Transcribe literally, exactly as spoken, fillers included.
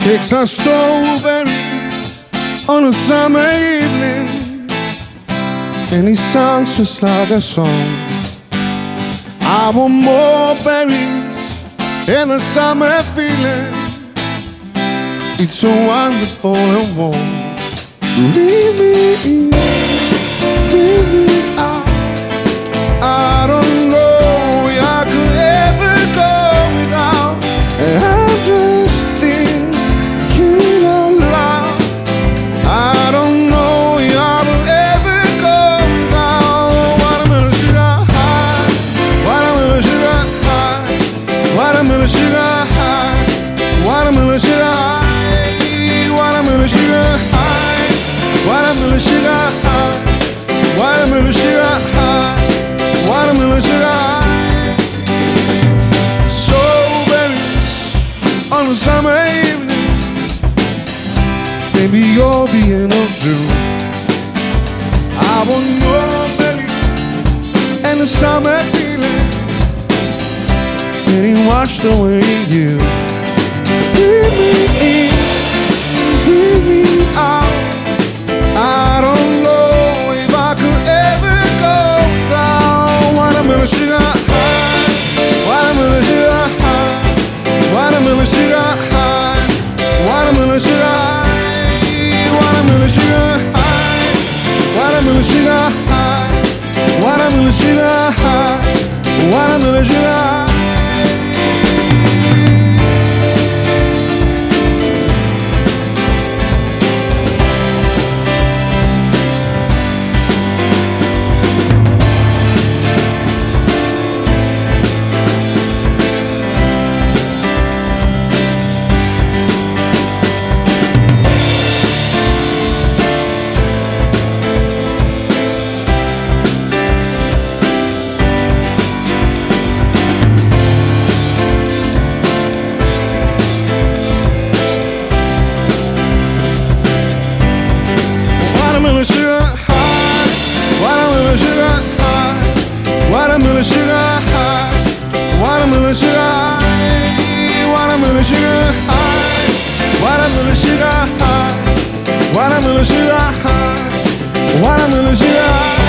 Takes a strawberry on a summer evening, and he sounds just like a song. I want more berries in the summer feeling. It's so wonderful and warm. Leave me in, leave me out. I don't know if I could ever go without. And I'm just thinking out loud. I don't know if I will ever go without watermelon sugar high, watermelon sugar high, watermelon sugar high, watermelon sugar high, watermelon sugar high, watermelon sugar high, watermelon sugar high, watermelon sugar high. Strawberries on a summer evening, maybe you're the end of June. I want more berries and the summer feeling, getting washed away in you. Give me in, give me out. I don't know if I could ever go without watermelon sugar high, watermelon sugar high, watermelon sugar high, watermelon sugar high, watermelon sugar high, watermelon sugar high, watermelon sugar high, watermelon sugar high. Watermelon sugar high, watermelon sugar high, watermelon sugar high, watermelon sugar high, watermelon sugar high, watermelon sugar high, watermelon sugar high, watermelon sugar high.